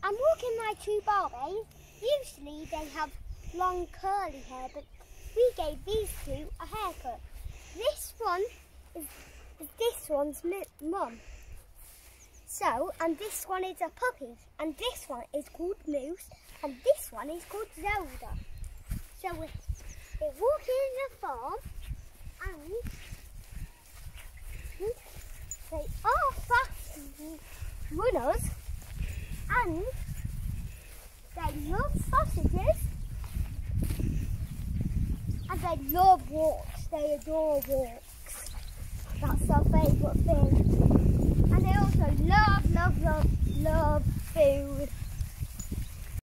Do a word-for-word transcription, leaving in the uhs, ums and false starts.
I'm walking my two Barbies. Usually they have long curly hair, but we gave these two a haircut. This one is, is this one's mum. So, and this one is a puppy, and this one is called Mousse, and this one is called Zelda. So we're, we're walking in the farm, and they are fast runners, and they love sausages, and they love walks. They adore walks. That's their favourite thing. And they also love, love, love, love food.